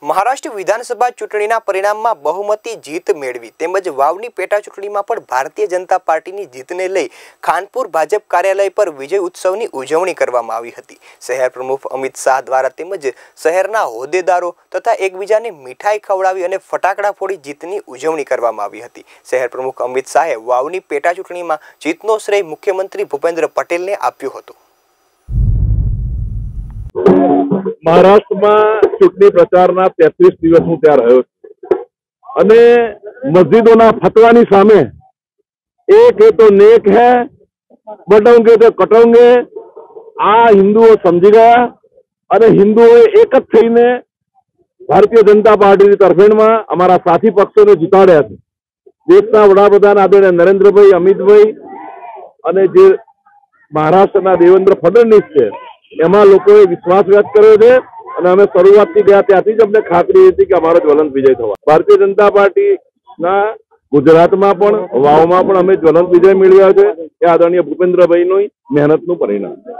મહારાષ્ટ્ર વિધાનસભા ચૂંટણીના પરિણામમાં બહુમતી જીત મેળવી તેમજ વાવની પેટા ચૂંટણીમાં પણ ભારતીય જનતા પાર્ટીની જીતને લઈ ખાનપુર ભાજપ કાર્યાલય પર વિજય ઉત્સવની ઉજવણી કરવામાં આવી હતી। શહેર પ્રમુખ અમિત શાહ દ્વારા તેમજ શહેરના હોદ્દેદારો તથા એકબીજાને મીઠાઈ ખવડાવી અને ફટાકડા ફોડી જીતની ઉજવણી કરવામાં આવી હતી। શહેર પ્રમુખ અમિત શાહે વાવની પેટા ચૂંટણીમાં જીતનો શ્રેય મુખ્યમંત્રી ભૂપેન્દ્ર પટેલને આપ્યો હતો। महाराष्ट्र में चूंटनी प्रचार 33 दिवस हूँ त्या रह्यो अने मस्जिदों फतवानी सामे एक है तो नेक है बटोंगे तो कटोंगे आ हिंदुओं समझी गया अने हिंदुओं एक ज थईने भारतीय जनता पार्टी की तरफेण में अमरा साथी पक्षों ने जीताड्या छे। देशना वडाप्रधान आदरणीय नरेन्द्रभाई अमितभाई अने जे महाराष्ट्रना देवेंद्र फडणवीस छे एमां लोकोए विश्वास व्यक्त कर्यो छे अने अमे शरूआतथी गया त्यारथी ज अमने खातरी हती के अमारो ज्वलंत विजय थवा। भारतीय जनता पार्टी ना गुजरातमां पण वावमां पण अमे ज्वलंत विजय मेळव्यो छे। ए आदरणीय भूपेन्द्रभाईनी मेहनतनुं परिणाम।